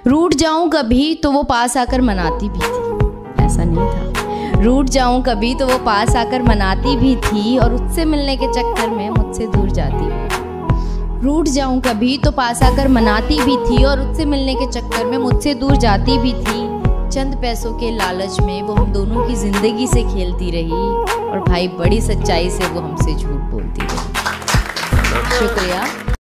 रूठ जाऊं कभी तो वो पास आकर मनाती भी थी, ऐसा नहीं था। रूठ जाऊं कभी तो वो पास आकर मनाती भी थी और उससे मिलने के चक्कर में मुझसे दूर जाती भी। रूठ जाऊं कभी तो पास आकर मनाती भी थी और उससे मिलने के चक्कर में मुझसे दूर जाती भी थी। चंद पैसों के लालच में वो हम दोनों की जिंदगी से खेलती रही और भाई बड़ी सच्चाई से वो हमसे झूठ बोलती रही। शुक्रिया।